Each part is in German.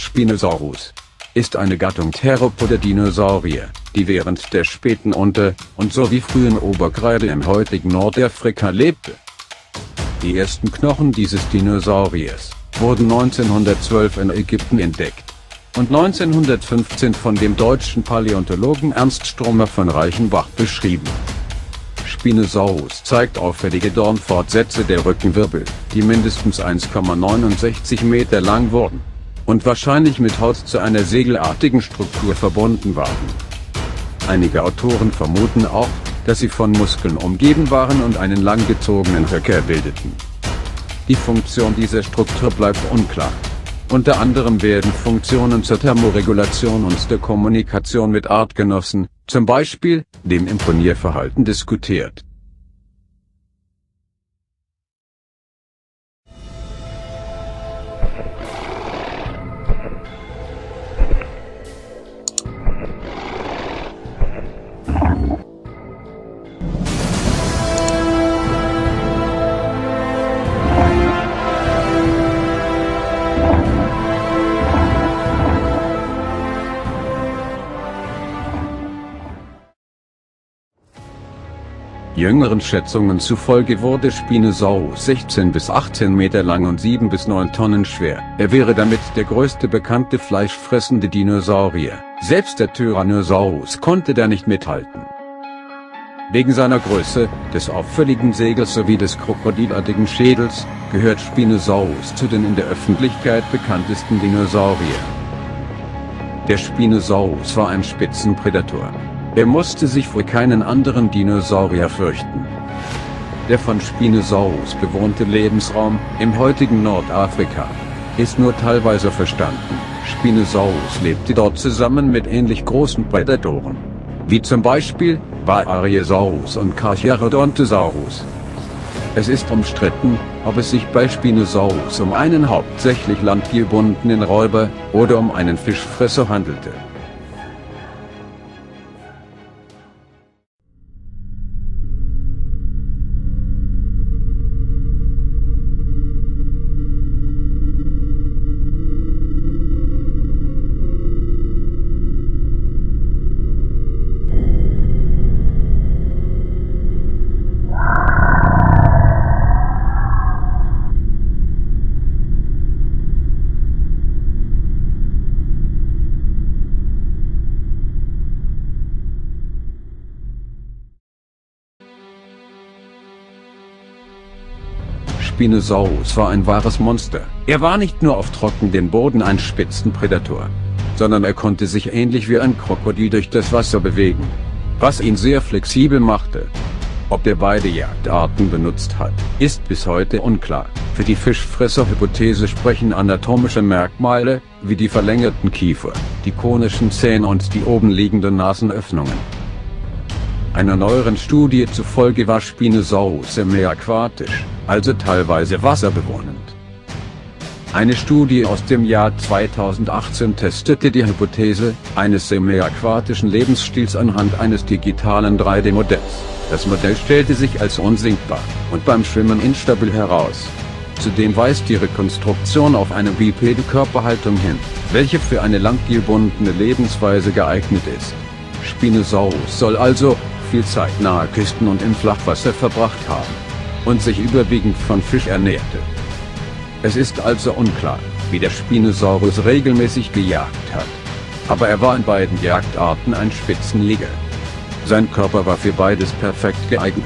Spinosaurus ist eine Gattung Theropoder Dinosaurier, die während der späten und sowie frühen Oberkreide im heutigen Nordafrika lebte. Die ersten Knochen dieses Dinosauriers wurden 1912 in Ägypten entdeckt und 1915 von dem deutschen Paläontologen Ernst Stromer von Reichenbach beschrieben. Spinosaurus zeigt auffällige Dornfortsätze der Rückenwirbel, die mindestens 1,69 Meter lang wurden und wahrscheinlich mit Haut zu einer segelartigen Struktur verbunden waren. Einige Autoren vermuten auch, dass sie von Muskeln umgeben waren und einen langgezogenen Höcker bildeten. Die Funktion dieser Struktur bleibt unklar. Unter anderem werden Funktionen zur Thermoregulation und der Kommunikation mit Artgenossen, zum Beispiel dem Imponierverhalten, diskutiert. Jüngeren Schätzungen zufolge wurde Spinosaurus 16 bis 18 Meter lang und 7 bis 9 Tonnen schwer. Er wäre damit der größte bekannte fleischfressende Dinosaurier. Selbst der Tyrannosaurus konnte da nicht mithalten. Wegen seiner Größe, des auffälligen Segels sowie des krokodilartigen Schädels, gehört Spinosaurus zu den in der Öffentlichkeit bekanntesten Dinosauriern. Der Spinosaurus war ein Spitzenprädator. Er musste sich vor keinen anderen Dinosaurier fürchten. Der von Spinosaurus bewohnte Lebensraum, im heutigen Nordafrika, ist nur teilweise verstanden. Spinosaurus lebte dort zusammen mit ähnlich großen Prädatoren, wie zum Beispiel Variosaurus und Carcharodontosaurus. Es ist umstritten, ob es sich bei Spinosaurus um einen hauptsächlich landgebundenen Räuber oder um einen Fischfresser handelte. Spinosaurus war ein wahres Monster. Er war nicht nur auf trockenem Boden ein Spitzenprädator, sondern er konnte sich ähnlich wie ein Krokodil durch das Wasser bewegen, was ihn sehr flexibel machte. Ob er beide Jagdarten benutzt hat, ist bis heute unklar. Für die Fischfresser-Hypothese sprechen anatomische Merkmale, wie die verlängerten Kiefer, die konischen Zähne und die oben liegenden Nasenöffnungen. Einer neueren Studie zufolge war Spinosaurus semiaquatisch, also teilweise wasserbewohnend. Eine Studie aus dem Jahr 2018 testete die Hypothese eines semiaquatischen Lebensstils anhand eines digitalen 3D-Modells. Das Modell stellte sich als unsinkbar und beim Schwimmen instabil heraus. Zudem weist die Rekonstruktion auf eine bipede Körperhaltung hin, welche für eine langgebundene Lebensweise geeignet ist. Spinosaurus soll also viel Zeit nahe Küsten und im Flachwasser verbracht haben und sich überwiegend von Fisch ernährte. Es ist also unklar, wie der Spinosaurus regelmäßig gejagt hat. Aber er war in beiden Jagdarten ein Spitzenjäger. Sein Körper war für beides perfekt geeignet.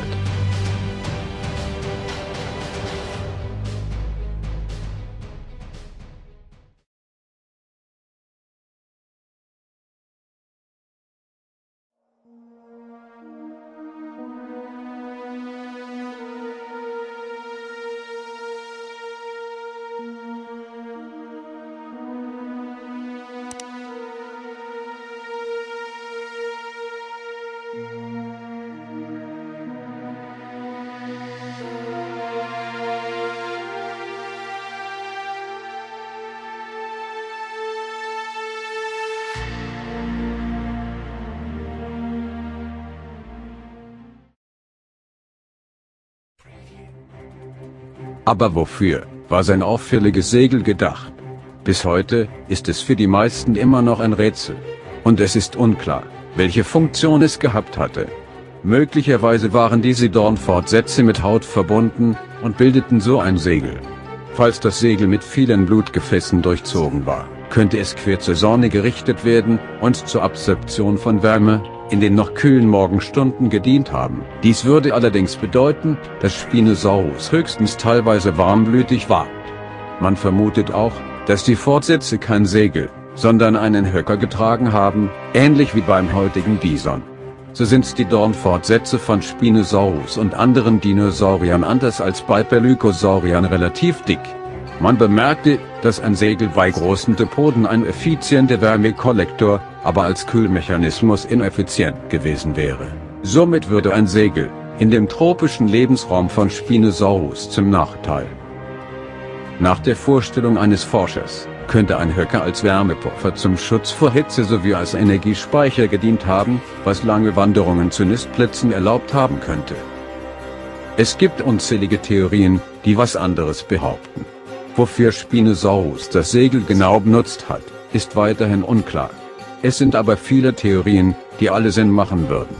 Aber wofür war sein auffälliges Segel gedacht? Bis heute ist es für die meisten immer noch ein Rätsel. Und es ist unklar, welche Funktion es gehabt hatte. Möglicherweise waren diese Dornfortsätze mit Haut verbunden und bildeten so ein Segel. Falls das Segel mit vielen Blutgefäßen durchzogen war, könnte es quer zur Sonne gerichtet werden und zur Absorption von Wärme in den noch kühlen Morgenstunden gedient haben. Dies würde allerdings bedeuten, dass Spinosaurus höchstens teilweise warmblütig war. Man vermutet auch, dass die Fortsätze kein Segel, sondern einen Höcker getragen haben, ähnlich wie beim heutigen Bison. So sind die Dornfortsätze von Spinosaurus und anderen Dinosauriern anders als bei Pelycosauriern relativ dick. Man bemerkte, dass ein Segel bei großen Depoten ein effizienter Wärmekollektor, aber als Kühlmechanismus ineffizient gewesen wäre. Somit würde ein Segel in dem tropischen Lebensraum von Spinosaurus zum Nachteil. Nach der Vorstellung eines Forschers könnte ein Höcker als Wärmepuffer zum Schutz vor Hitze sowie als Energiespeicher gedient haben, was lange Wanderungen zu Nistplätzen erlaubt haben könnte. Es gibt unzählige Theorien, die was anderes behaupten. Wofür Spinosaurus das Segel genau benutzt hat, ist weiterhin unklar. Es sind aber viele Theorien, die alle Sinn machen würden.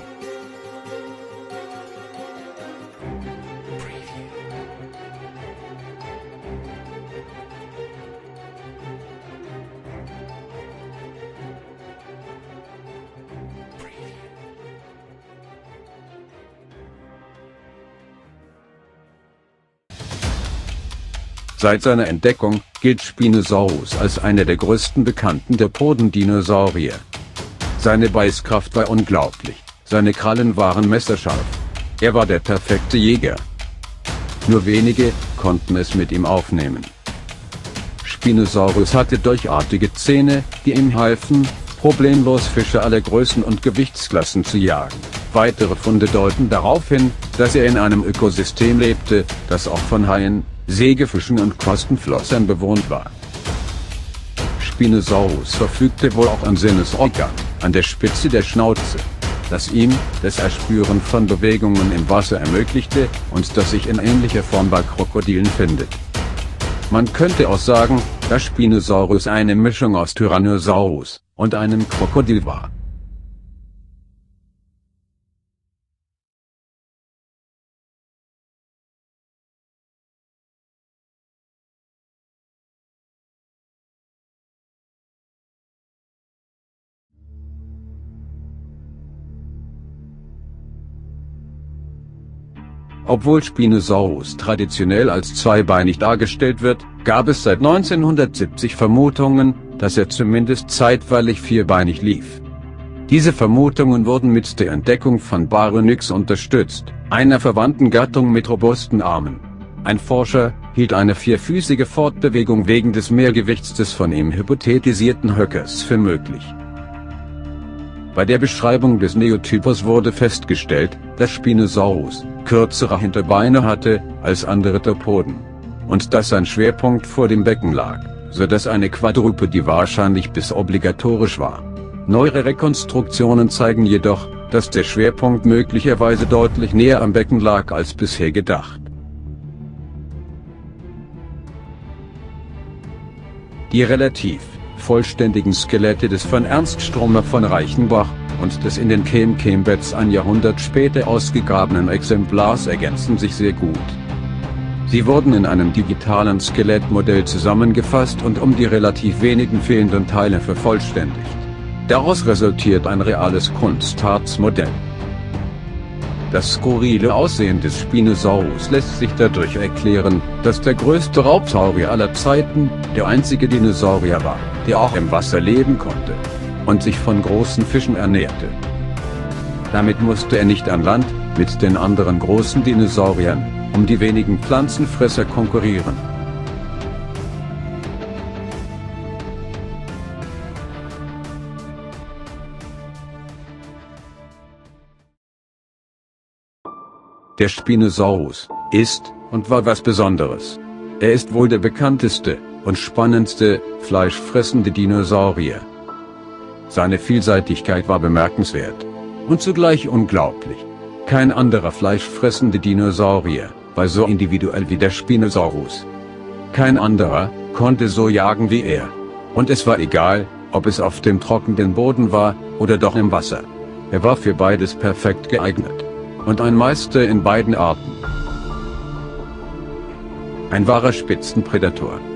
Seit seiner Entdeckung gilt Spinosaurus als einer der größten bekannten Dipodendinosaurier. Seine Beißkraft war unglaublich, seine Krallen waren messerscharf. Er war der perfekte Jäger. Nur wenige konnten es mit ihm aufnehmen. Spinosaurus hatte durchartige Zähne, die ihm halfen, problemlos Fische aller Größen und Gewichtsklassen zu jagen. Weitere Funde deuten darauf hin, dass er in einem Ökosystem lebte, das auch von Haien, Sägefischen und Quastenflossern bewohnt war. Spinosaurus verfügte wohl auch ein Sinnesorgan an der Spitze der Schnauze, das ihm das Erspüren von Bewegungen im Wasser ermöglichte und das sich in ähnlicher Form bei Krokodilen findet. Man könnte auch sagen, dass Spinosaurus eine Mischung aus Tyrannosaurus und einem Krokodil war. Obwohl Spinosaurus traditionell als zweibeinig dargestellt wird, gab es seit 1970 Vermutungen, dass er zumindest zeitweilig vierbeinig lief. Diese Vermutungen wurden mit der Entdeckung von Baryonyx unterstützt, einer verwandten Gattung mit robusten Armen. Ein Forscher hielt eine vierfüßige Fortbewegung wegen des Mehrgewichts des von ihm hypothetisierten Höckers für möglich. Bei der Beschreibung des Neotypus wurde festgestellt, dass Spinosaurus kürzere Hinterbeine hatte als andere Dipoden und dass sein Schwerpunkt vor dem Becken lag, so dass eine Quadrupedie wahrscheinlich bis obligatorisch war. Neuere Rekonstruktionen zeigen jedoch, dass der Schwerpunkt möglicherweise deutlich näher am Becken lag als bisher gedacht. Die relativ vollständigen Skelette des von Ernst Stromer von Reichenbach und des in den Kem-Kem-Beds ein Jahrhundert später ausgegrabenen Exemplars ergänzen sich sehr gut. Sie wurden in einem digitalen Skelettmodell zusammengefasst und um die relativ wenigen fehlenden Teile vervollständigt. Daraus resultiert ein reales Kunstharzmodell. Das skurrile Aussehen des Spinosaurus lässt sich dadurch erklären, dass der größte Raubsaurier aller Zeiten der einzige Dinosaurier war, der auch im Wasser leben konnte und sich von großen Fischen ernährte. Damit musste er nicht an Land mit den anderen großen Dinosauriern um die wenigen Pflanzenfresser konkurrieren. Der Spinosaurus ist und war was Besonderes. Er ist wohl der bekannteste und spannendste fleischfressende Dinosaurier. Seine Vielseitigkeit war bemerkenswert und zugleich unglaublich. Kein anderer fleischfressende Dinosaurier war so individuell wie der Spinosaurus. Kein anderer konnte so jagen wie er. Und es war egal, ob es auf dem trockenen Boden war oder doch im Wasser. Er war für beides perfekt geeignet. Und ein Meister in beiden Arten. Ein wahrer Spitzenpredator.